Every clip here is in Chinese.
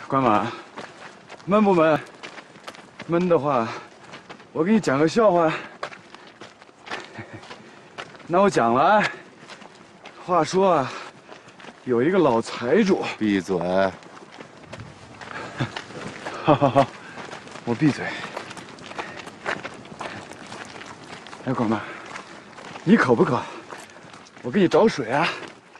关马，闷不闷？闷的话，我给你讲个笑话。那我讲了啊。话说啊，有一个老财主。 闭嘴！ 好，我闭嘴。哎，关马，你渴不渴？我给你找水啊。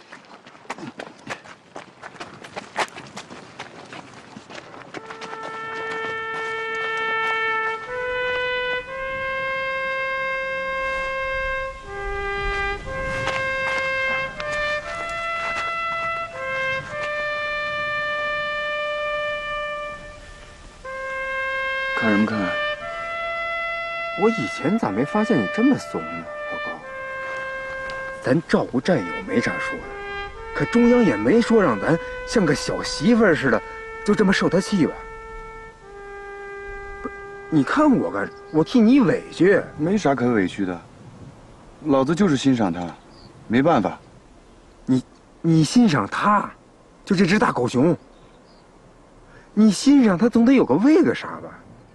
看什么看？ 我以前咋没发现你这么怂呢，老高？咱照顾战友没啥说的，可中央也没说让咱像个小媳妇儿似的，就这么受他气吧？不是，你看我干，我替你委屈。 没啥可委屈的，老子就是欣赏他，没办法。 你欣赏他，就这只大狗熊。你欣赏他总得有个为个啥吧？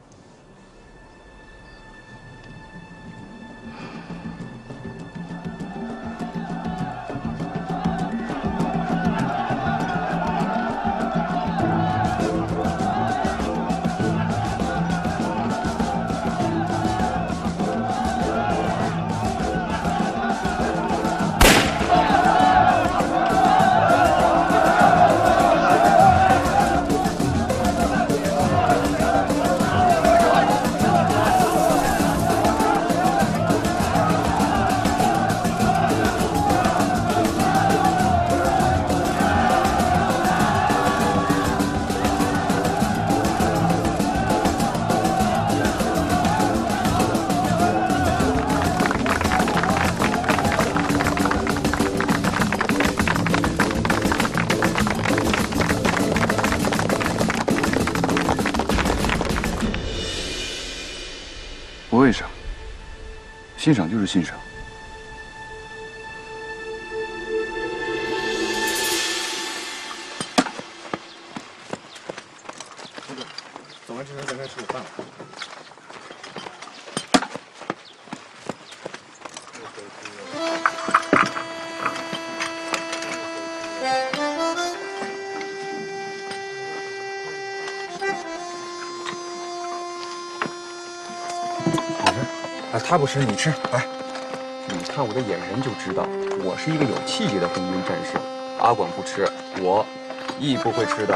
不为啥，欣赏就是欣赏。 走完之前咱该吃午饭了。 他不吃你吃，来。你看我的眼神就知道，我是一个有气节的红军战士。阿管不吃，我亦不会吃的。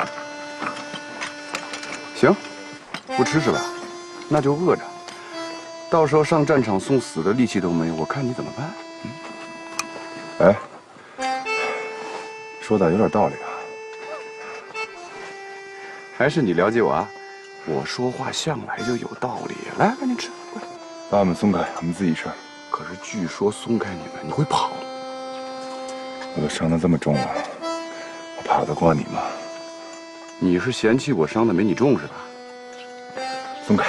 行，不吃是吧？那就饿着，到时候上战场送死的力气都没有，我看你怎么办？ 哎，说的有点道理啊。 还是你了解我啊？我说话向来就有道理。来，赶紧吃。 把我们松开，我们自己吃。 可是据说松开你们，你会跑。 我都伤得这么重了，我跑得过你吗？ 你是嫌弃我伤得没你重是吧？ 松开，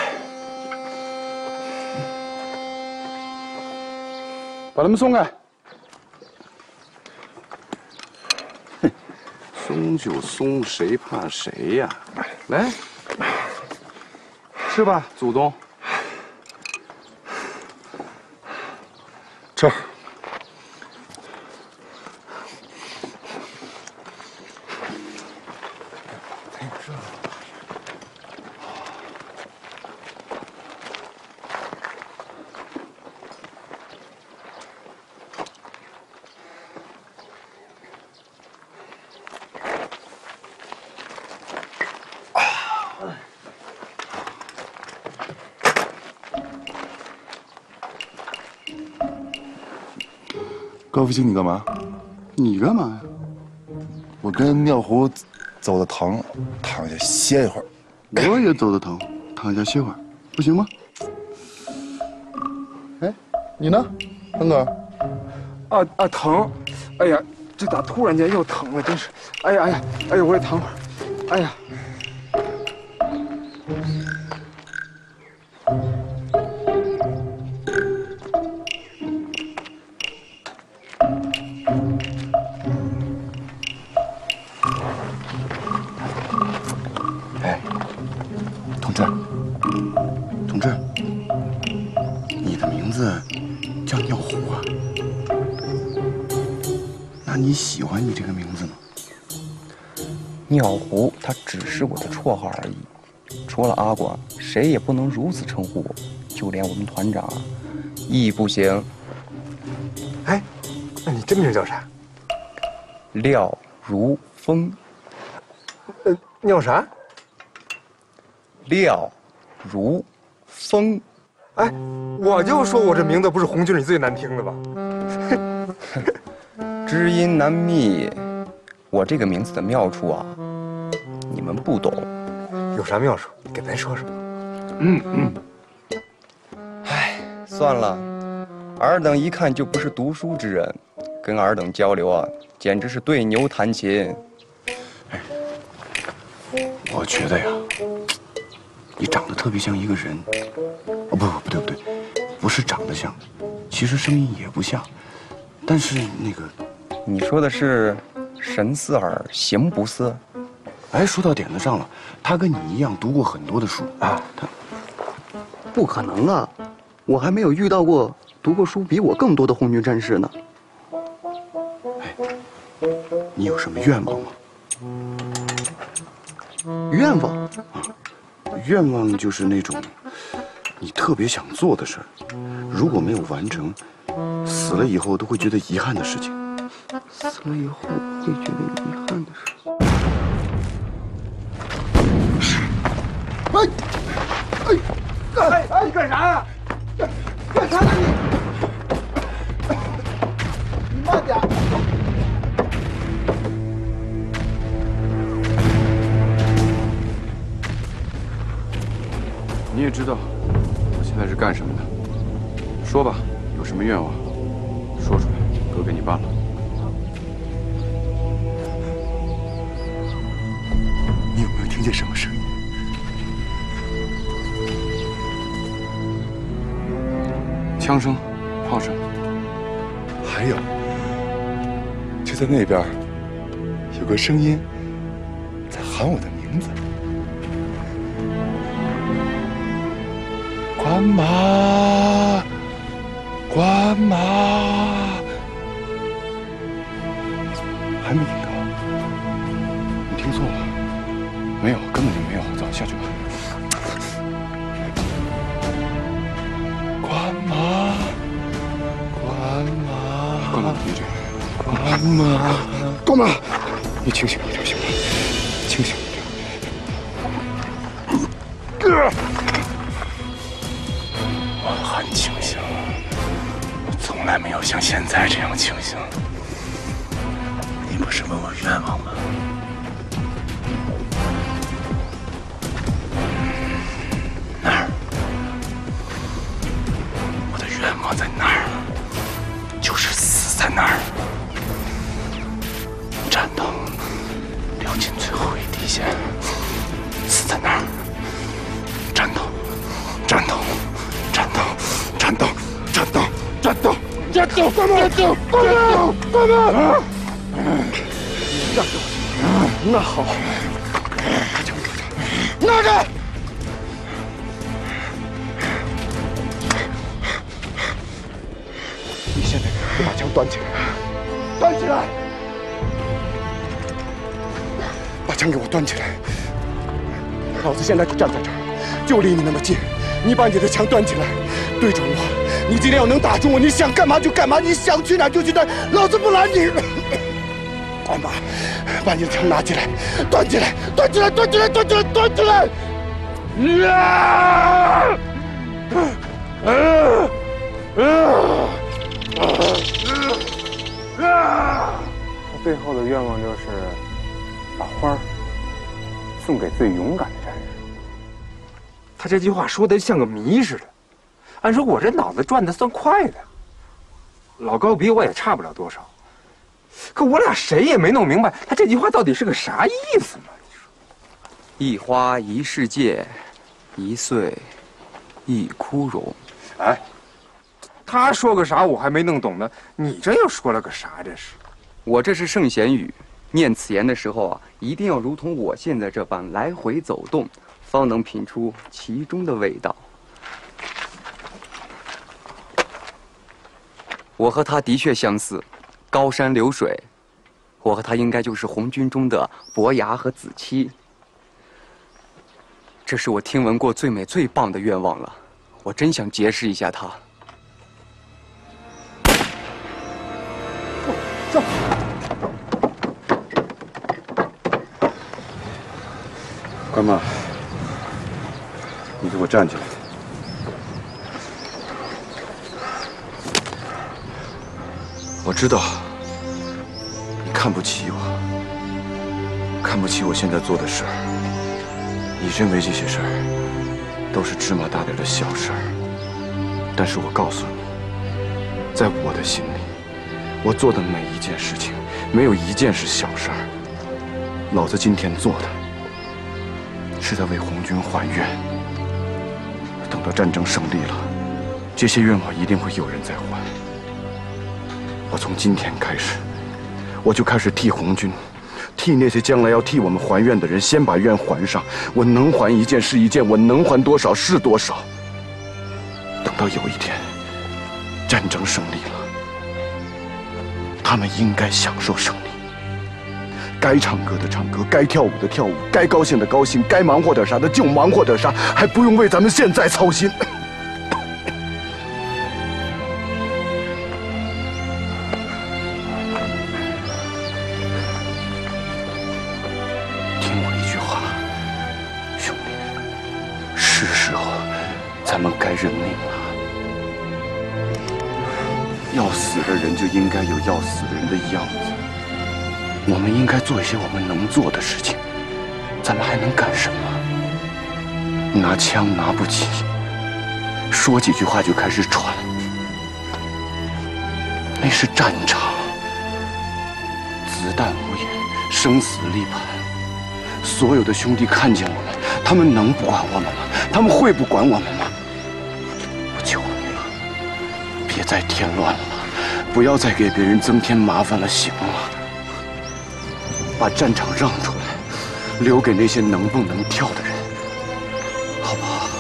把他们松开。哼，松就松，谁怕谁呀？来，吃吧，祖宗。 吃。高福清，你干嘛？ 你干嘛呀？ 我跟妙湖走的疼，躺下歇一会儿。 我也走得疼，躺下歇会儿，不行吗？ 哎，你呢，恩哥？ 疼！哎呀，这咋突然间又疼了？真是！哎呀，我也躺会儿。哎呀！ 你喜欢你这个名字呢？ 尿壶，它只是我的绰号而已。除了阿广，谁也不能如此称呼我，就连我们团长啊，亦不行。 哎，那你真名叫啥？ 廖如风。 尿啥？ 廖如风。 哎，我就说我这名字不是红军里最难听的吧？ 知音难觅，我这个名字的妙处啊，你们不懂。 有啥妙处？给咱说说。 唉，算了，尔等一看就不是读书之人，跟尔等交流啊，简直是对牛弹琴。 我觉得呀，你长得特别像一个人。哦，不对，不是长得像，其实声音也不像，但是那个， 你说的是神似尔，形不似？ 哎，说到点子上了，他跟你一样读过很多的书啊。他不可能啊，我还没有遇到过读过书比我更多的红军战士呢。 哎，你有什么愿望吗？ 愿望？ 愿望就是那种你特别想做的事儿，如果没有完成，死了以后都会觉得遗憾的事情。 死了以后会觉得遗憾的事。 你干啥呀？干啥呢你？你慢点。 你也知道我现在是干什么的，说吧，有什么愿望，说出来，哥给你办了。 你有没有听见什么声音？ 枪声、炮声， 还有，就在那边，有个声音在喊我的名字。关马，关马， 还没听到？你听错了，没有，根本就没有。走，下去吧。 关马，关马， 关马，你这， 关马， 关马，你清醒一点行吗？清醒一点。 我很清醒，我从来没有像现在这样清醒。你不是问我愿望吗？那儿，我的愿望在那儿，就是死在那儿，战斗，流尽最后一滴血，死在那儿，战斗，战斗。战斗！战斗！战斗！战斗！战斗！干嘛？战斗！干嘛？干嘛？ 让着我。那好。 把枪给我，拿着！ 你现在就把枪端起来，端起来，把枪给我端起来。老子现在就站在这儿，就离你那么近。你把你的枪端起来，对准我。你今天要能打中我，你想干嘛就干嘛，你想去哪就去哪，老子不拦你。关马，把你的枪拿起来，端起来，端起来，端起来，端起来，端起来！ 他最后的愿望就是把花儿送给最勇敢的战士。他这句话说的像个谜似的。按说我这脑子转的算快的，老高比我也差不了多少，可我俩谁也没弄明白他这句话到底是个啥意思嘛？ 一花一世界，一岁一枯荣。 哎，他说个啥我还没弄懂呢，你这又说了个啥？这是？ 我这是圣贤语，念此言的时候啊，一定要如同我现在这般来回走动，方能品出其中的味道。我和他的确相似，高山流水， 我和他应该就是红军中的伯牙和子期。这是我听闻过最美最棒的愿望了，我真想结识一下他。 走。关妈，你给我站起来！我知道你看不起我，看不起我现在做的事儿。你认为这些事儿都是芝麻大点的小事儿，但是我告诉你，在我的心里，我做的每一件事情，没有一件是小事儿。老子今天做的，是在为红军还愿。等到战争胜利了，这些愿望一定会有人在还。我从今天开始，我就开始替红军，替那些将来要替我们还愿的人，先把愿还上。我能还一件是一件，我能还多少是多少。等到有一天战争胜利了，他们应该享受胜利。该唱歌的唱歌，该跳舞的跳舞，该高兴的高兴，该忙活点啥的就忙活点啥，还不用为咱们现在操心。听我一句话，兄弟，是时候咱们该认命了。要死的人就应该有要死的人的样子。我们应该做一些我们能做的事情，咱们还能干什么？拿枪拿不起，说几句话就开始喘，那是战场，子弹无眼，生死立判。所有的兄弟看见我们，他们能不管我们吗？他们会不管我们吗？我求你了，别再添乱了，不要再给别人增添麻烦了，行吗？把战场让出来，留给那些能蹦能跳的人，好不好？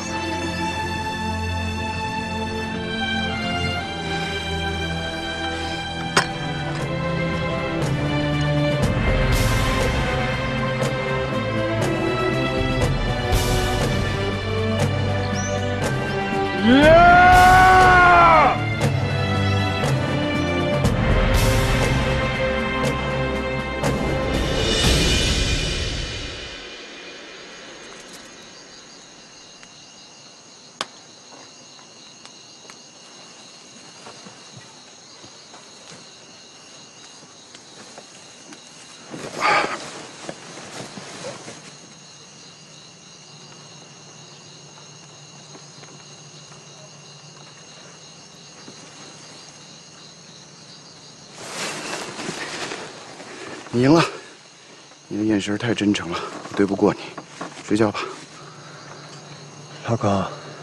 你赢了，你的眼神太真诚了，我对不过你。睡觉吧。 老高，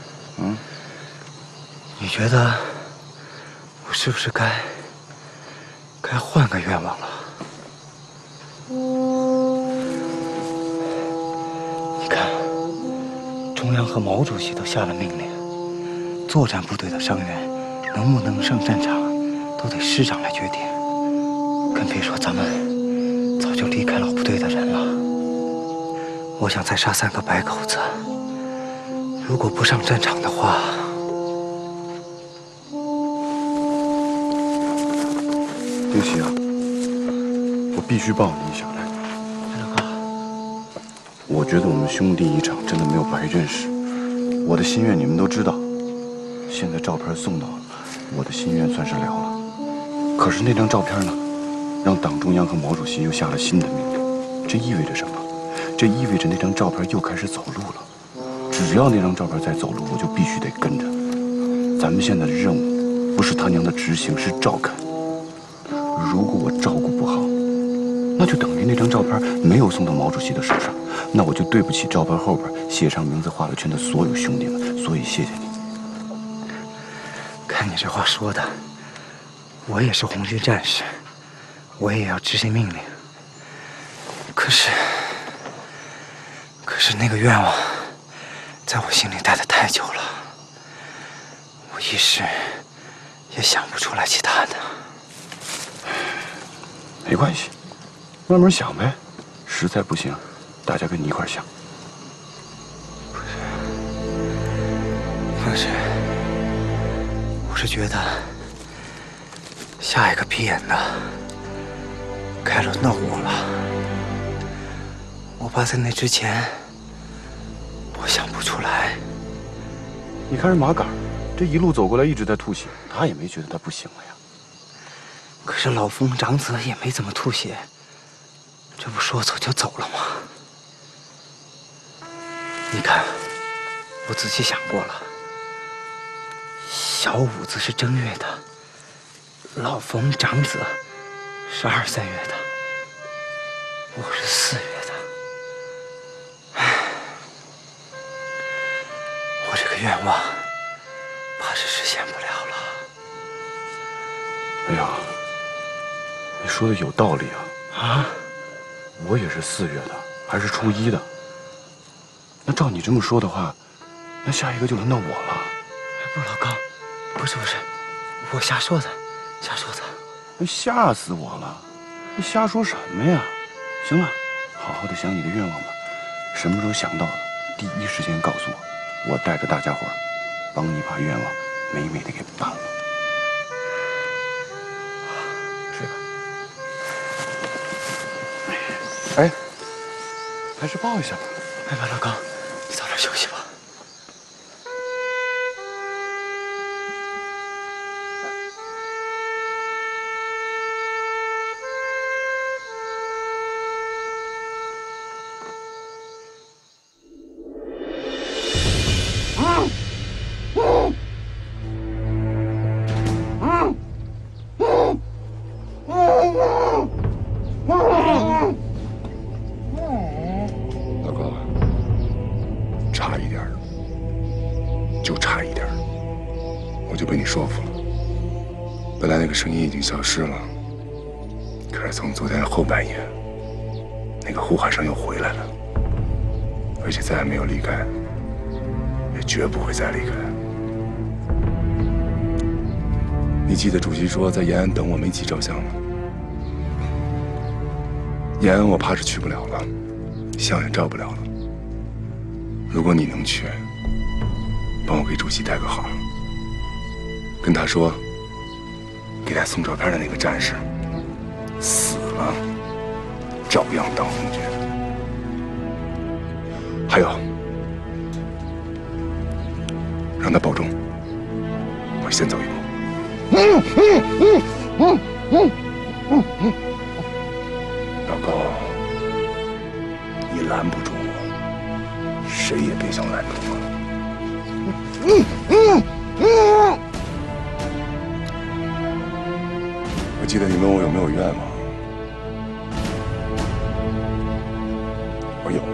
你觉得我是不是该换个愿望了？你看，中央和毛主席都下了命令，作战部队的伤员能不能上战场，都得师长来决定。更别说咱们早就离开老部队的人了。我想再杀3个白口子，如果不上战场的话， 丁喜啊，我必须抱你一下来。 老高， 我觉得我们兄弟一场真的没有白认识。我的心愿你们都知道，现在照片送到了，我的心愿算是了了。可是那张照片呢，让党中央和毛主席又下了新的命令，这意味着什么？这意味着那张照片又开始走路了。只要那张照片在走路，我就必须得跟着。咱们现在的任务不是他娘的执行，是照看。如果我照顾不好，那就等于那张照片没有送到毛主席的手上，那我就对不起照片后边写上名字画了圈的所有兄弟们。所以谢谢你。 看你这话说的，我也是红军战士，我也要执行命令。可是那个愿望在我心里待得太久了，我一时也想不出来其他的。 没关系， 慢慢想呗，实在不行，大家跟你一块想。 不是，我是觉得下一个闭眼的该轮到我了。我怕在那之前，我想不出来。 你看人马杆，这一路走过来一直在吐血，他也没觉得他不行了呀。 可是老冯长子也没怎么吐血，这不说走就走了吗？你看，我仔细想过了，小五子是正月的，老冯长子是2、3月的，我是4月的。唉，我这个愿望怕是实现不了了。 哎呀，你说的有道理啊！ 啊？ 我也是4月的，还是初1的。那照你这么说的话，那下一个就轮到我了。 不，老高，不是，我瞎说的，瞎说的。 那吓死我了！你瞎说什么呀？行了，好好的想你的愿望吧。什么时候想到了，第一时间告诉我，我带着大家伙儿帮你把愿望美美的给办了。睡吧。哎，还是抱一下吧。 哎吧，老高，你早点休息吧。 老高，差一点儿，就差一点儿，我就被你说服了。本来那个声音已经消失了，可是从昨天后半夜，那个呼喊声又回来了，而且再也没有离开，也绝不会再离开。你记得主席说在延安等我们一起照相吗？延安我怕是去不了了，相也照不了了。如果你能去，帮我给主席带个好，跟他说，给他送照片的那个战士死了，照样当红军。还有，让他保重，我先走一步。老高，你拦不住我，谁也别想拦住我。我记得你问我有没有愿望，我有。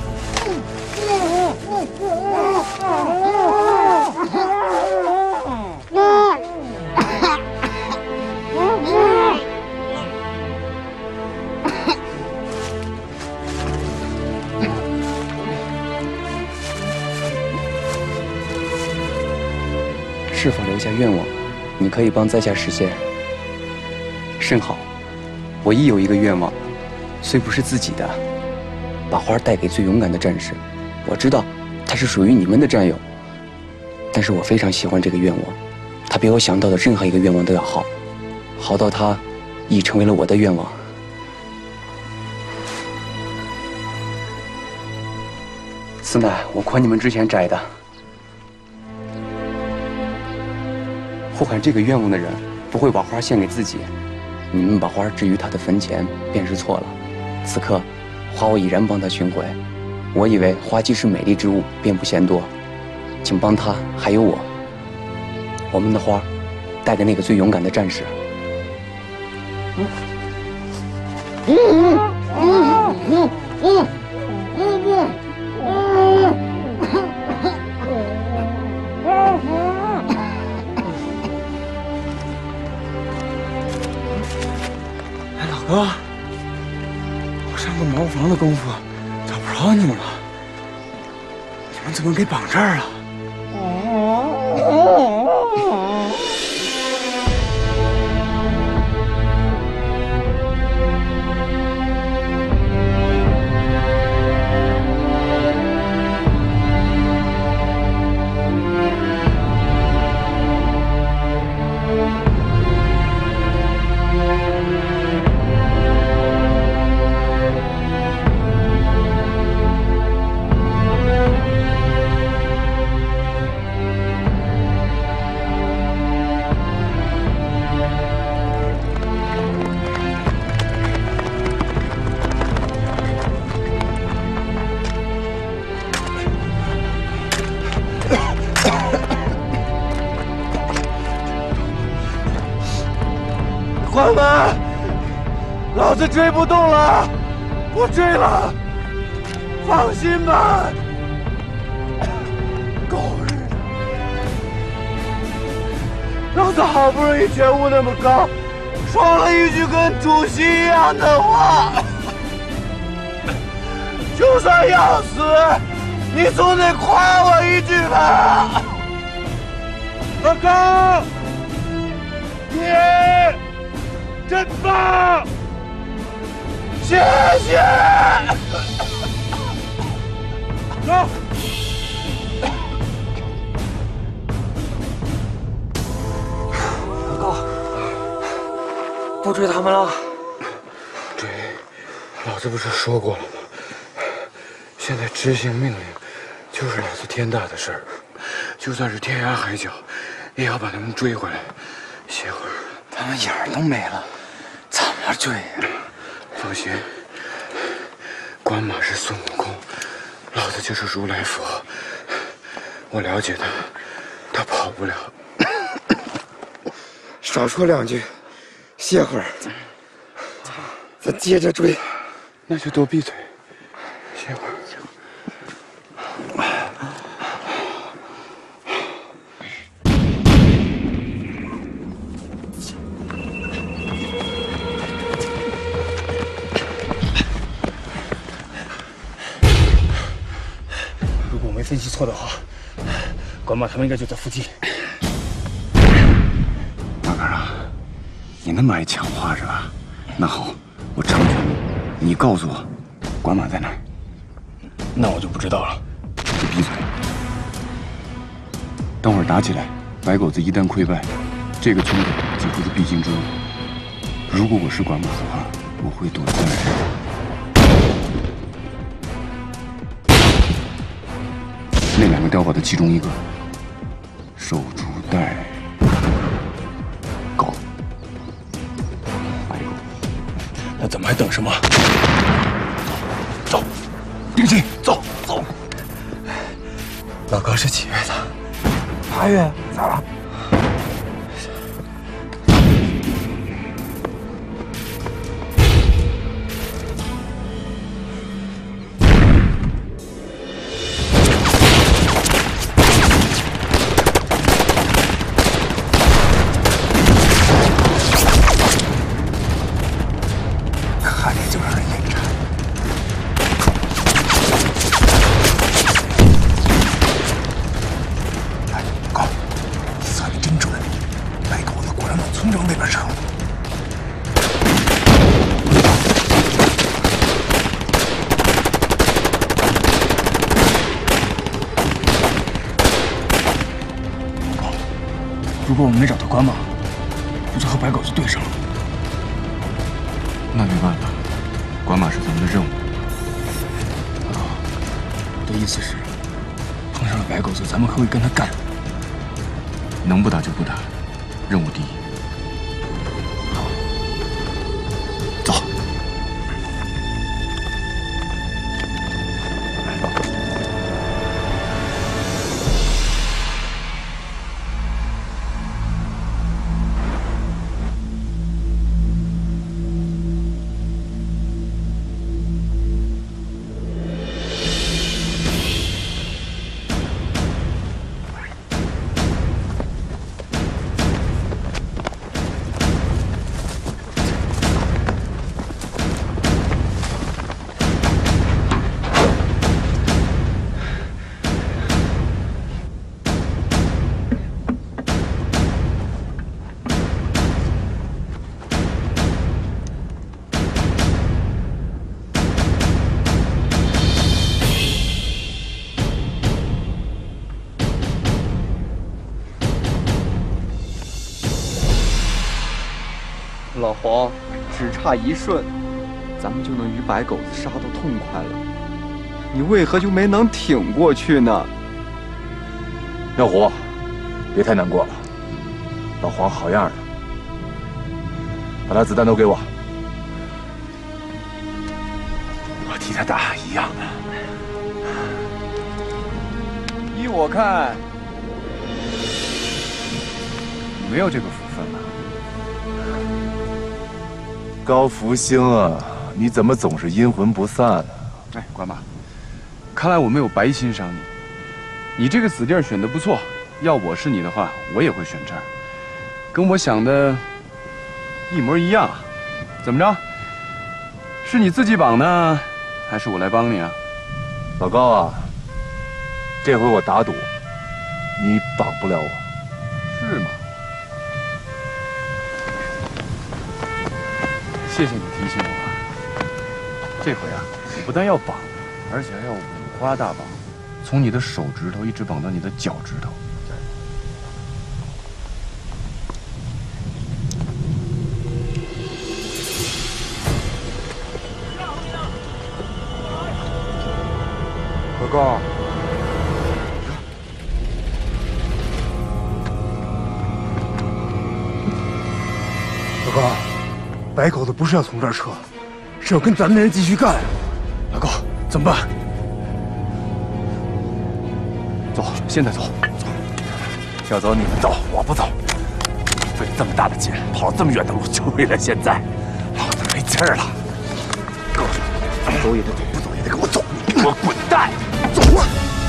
是否留下愿望，你可以帮在下实现。甚好，我亦有一个愿望，虽不是自己的，把花带给最勇敢的战士。我知道他是属于你们的战友，但是我非常喜欢这个愿望，它比我想到的任何一个愿望都要好，好到它已成为了我的愿望。此乃我款你们之前摘的。呼喊这个愿望的人不会把花献给自己，你们把花置于他的坟前便是错了。此刻，花我已然帮他寻回。我以为花既是美丽之物，便不嫌多，请帮他还有我，我们的花带给那个最勇敢的战士。 哥，我上个茅房的功夫找不着你们了，你们怎么给绑这儿了？ 子追不动了，不追了，放心吧。狗日的！老子好不容易觉悟那么高，说了一句跟主席一样的话，就算要死，你总得夸我一句吧。老高，你真棒！谢谢。走。 老高，不追他们了。 追，老子不是说过了吗？现在执行命令，就是老子天大的事儿。就算是天涯海角，也要把他们追回来。歇会儿。 他们影儿都没了，怎么追呀？ 放心，关马是孙悟空，老子就是如来佛。我了解他，他跑不了。少说两句，歇会儿，咱接着追。那就都闭嘴，歇会儿。 如果我没分析错的话，关马他们应该就在附近。 老根啊，你那么爱抢话是吧？那好，我成全你，你告诉我，关马在哪儿？ 那我就不知道了。 你闭嘴！等会儿打起来，白狗子一旦溃败，这个冲突几乎是必经之路。如果我是关马的话，我会躲在那两个碉堡的其中一个，守株待狗。白狗， 那咱们还等什么？ 走，定心，走走。 老高是几月的？8月，咋了？ 看见就让人眼馋。哎，高，算的真准，白狗子果然往村庄那边撤了。 如果我们没找到关马，就是和白狗子对上了。 那没办法，关马是咱们的任务。 我的意思是，碰上了白狗子，咱们可以跟他干。 能不打就不打，任务第一。走。 老黄，只差一瞬，咱们就能与白狗子杀得痛快了。你为何就没能挺过去呢？ 妙虎，别太难过了。老黄好样的，把他子弹都给我，我替他打一样的。 依我看， 你没有这个福分了。 高福星啊，你怎么总是阴魂不散啊？ 哎，关妈，看来我没有白欣赏你。你这个死地儿选的不错，要我是你的话，我也会选这儿，跟我想的一模一样。怎么着？是你自己绑呢，还是我来帮你啊？ 老高啊，这回我打赌，你绑不了我。 是吗？谢谢你提醒我啊。这回啊，我不但要绑，而且还要五花大绑，从你的手指头一直绑到你的脚趾头。 老高，老高，白狗子不是要从这儿撤，是要跟咱们人继续干。 老高，怎么办？走，现在走。走。 小走，你们走，我不走。费这么大的劲，跑这么远的路，就为了现在，老子没劲儿了。告诉你，走也得走，不走也得给我走，你给我滚蛋！走啊！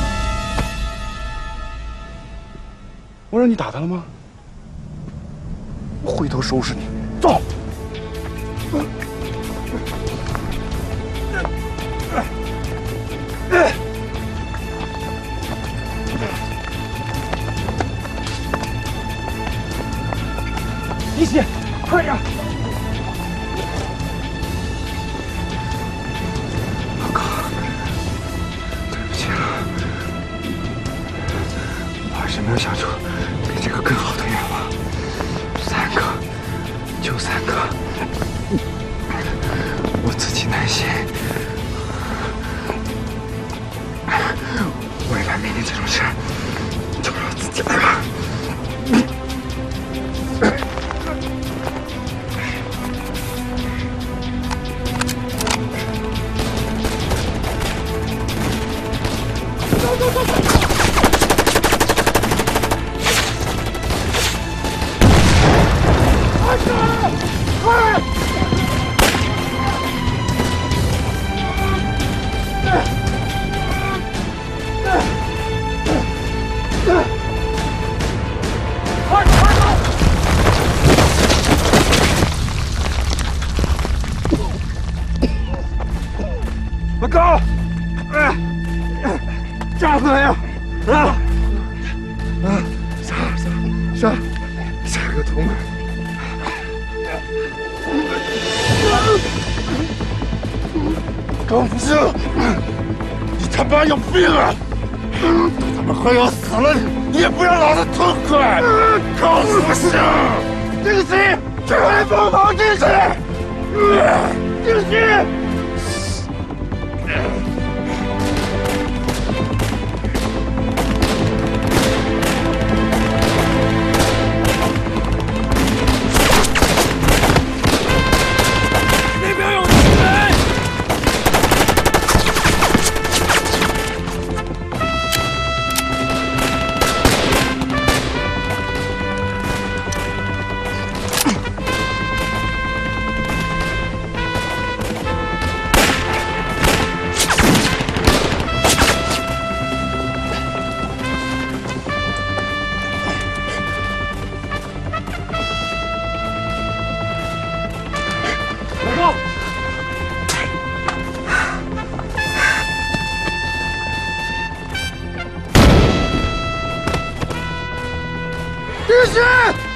我让你打他了吗？我回头收拾你。 走。 一起，快点！ 老高，对不起啊，我还是没有想出比这个更好的愿望。3个，就3个，我自己耐心。未来面临这种事，就让我自己来吧。老高，炸死没有？啊！杀个痛快！高福星，你他妈有病啊！都他妈快要死了，你也不让老子痛快！高福星，定西，快来帮忙！定西，定西！定西！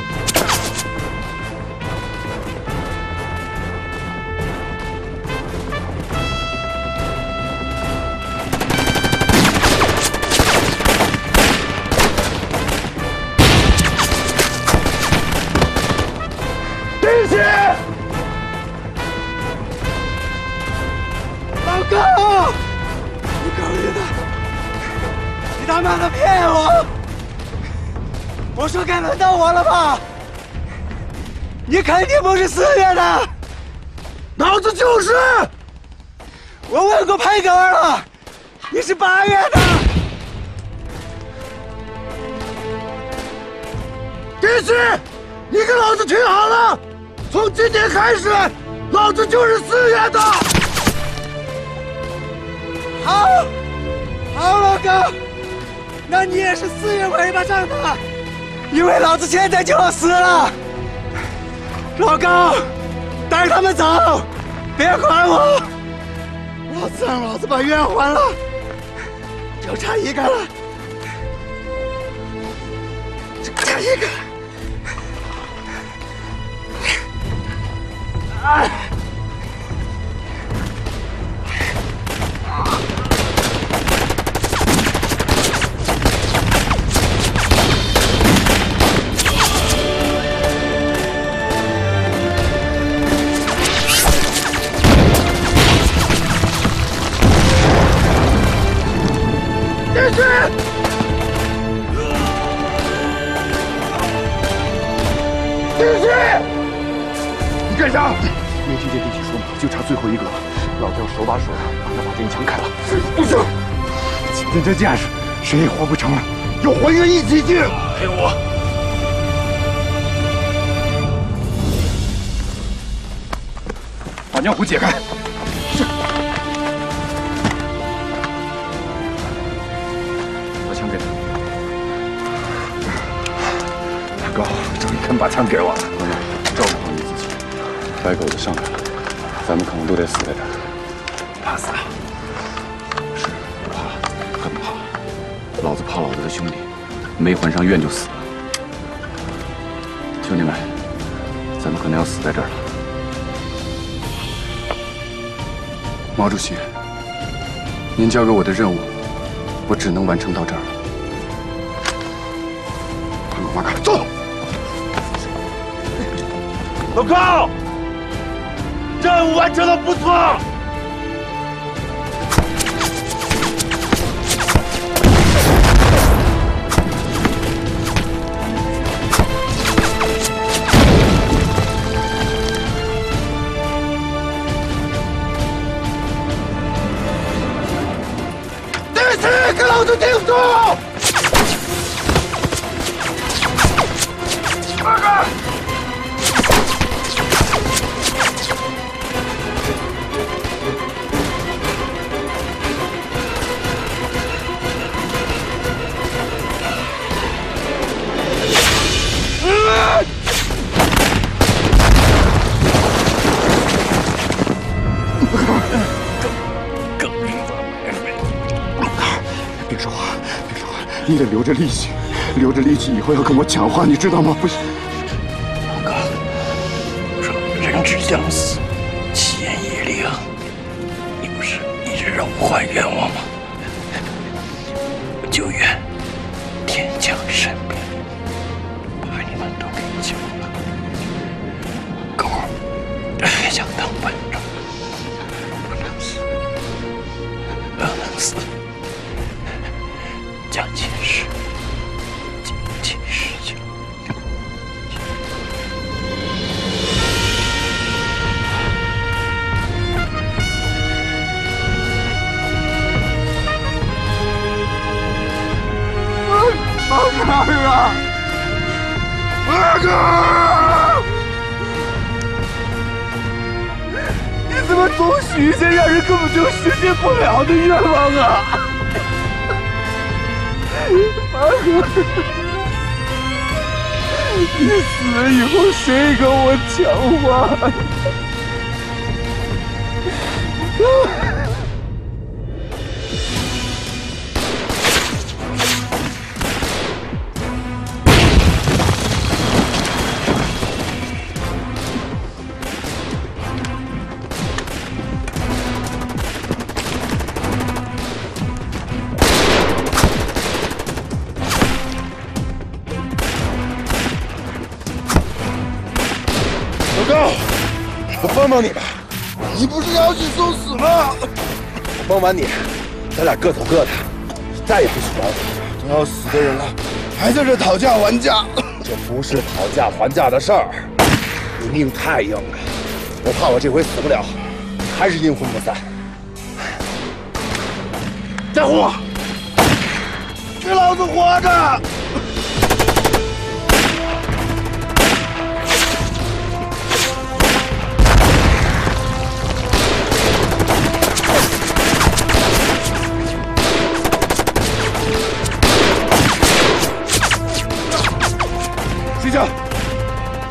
定西！老高，你狗日的！你他妈的骗我！我说该轮到我了吧？你肯定不是4月的，老子就是。我问过裴哥了，你是8月的。定西，你跟老子听好了，从今天开始， 老子就是4月的。 好，老高，那你也是4月尾巴上的，因为老子现在就要死了。老高，带他们走，别管我。老子让老子把愿还了，就差一个了，就差一个。哎。 你干啥？没听见弟媳说吗？就差最后一个了，老子要手把手的帮他把这墙开了。不行，今天这架势谁也活不成了，有魂人一起去。 陪我。 把尿壶解开。是。把枪给他。大高，终于肯把枪给我了。照顾好你自己，白狗子上来了，咱们可能都得死在这儿。 怕死啊？ 是怕，很怕。老子怕老子的兄弟没还上愿就死了。兄弟们，咱们可能要死在这儿了。毛主席，您交给我的任务，我只能完成到这儿了。马卡，走！ 老高，任务完成的不错。 弟媳，给老子顶住！二哥。别说话，别说话，你得留着力气，留着力气，以后要跟我讲话，你知道吗？不是， 老高，我说人之将死，其言也厉啊！你不是一直让我还愿望吗？我就愿天降神兵，把你们都给救了。狗还想当班长，不能死，不能死。蒋介石，蒋介石就。 二哥啊！二哥！你怎么总许一些让人根本就实现不了的愿望啊？二哥，你死了以后谁跟我讲话？老高，我帮帮你吧。你不是要去送死吗？ 我帮完你，咱俩各走各的，再也不许管我。 都要死的人了，还在这讨价还价。 这不是讨价还价的事儿，你命太硬了，我怕我这回死不了，还是阴魂不散。在乎， 给老子活着！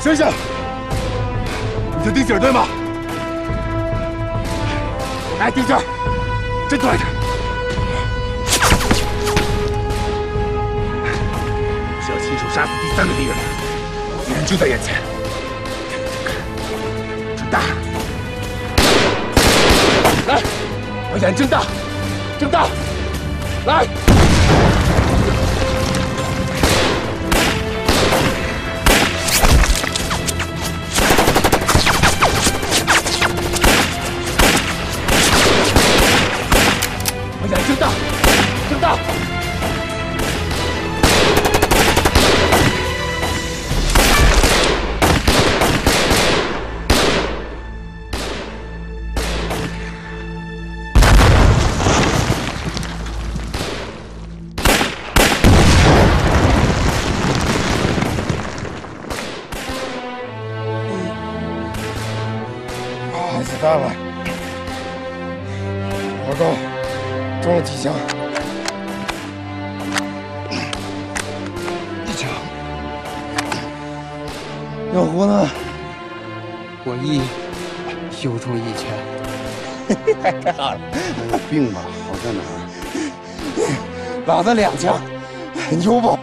醒醒！你叫丁景对吗？哎，丁景，振作一点！是要亲手杀死第3个敌人，敌人就在眼前。准大，来，把眼睁大，睁大，来！ 眼睁大，睁大！ 啊，子弹了！老高。 中了几枪？1枪。小胡呢？ 我又中1枪。 太好了！ 有病吧？好在哪儿？ 老子2枪，牛不？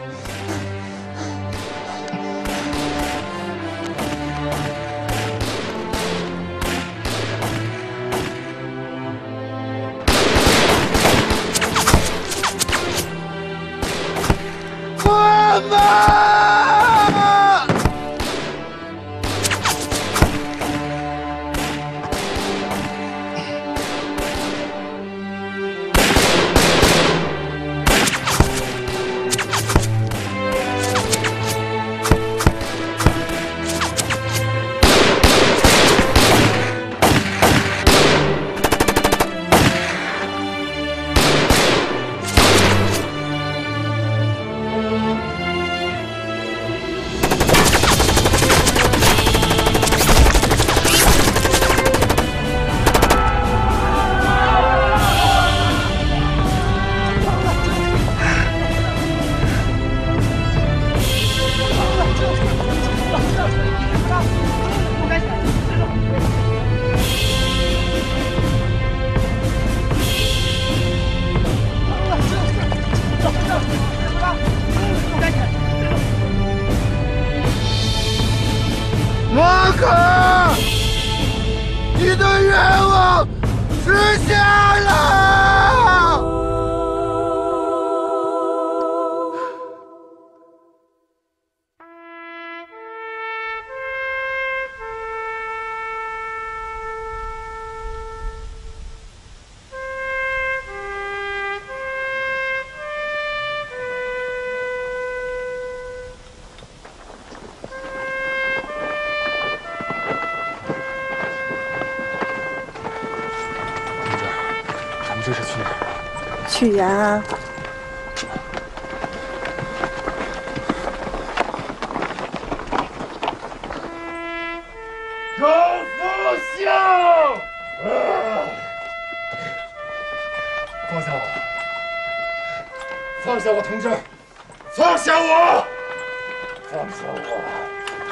马可，你的愿望实现了！ 这是去哪儿？ 去延安。 周复兴！放下我！放下我，同志！放下我！放下我！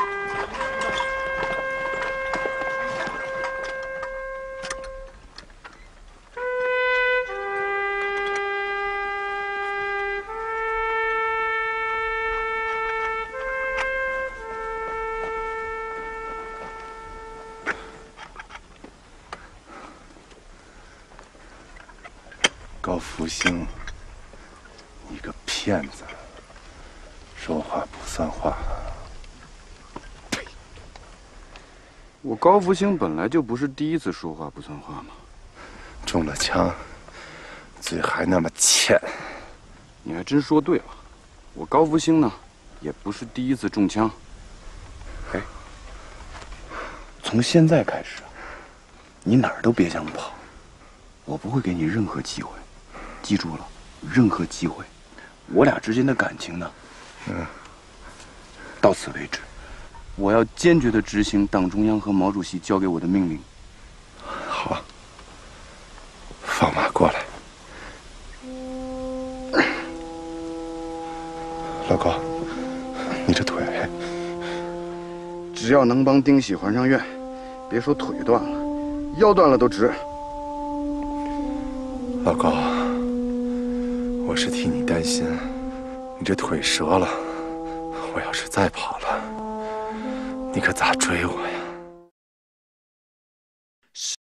高福兴，你个骗子，说话不算话。呸！ 我高福兴本来就不是第一次说话不算话嘛。 中了枪，嘴还那么欠。 你还真说对了，我高福兴呢，也不是第一次中枪。哎，从现在开始，你哪儿都别想跑，我不会给你任何机会。 记住了，任何机会，我俩之间的感情呢，到此为止。我要坚决地执行党中央和毛主席交给我的命令。 好，放马过来。老高，你这腿只要能帮丁喜还上愿，别说腿断了，腰断了都值。 老高，我是替你担心，你这腿折了，我要是再跑了，你可咋追我呀？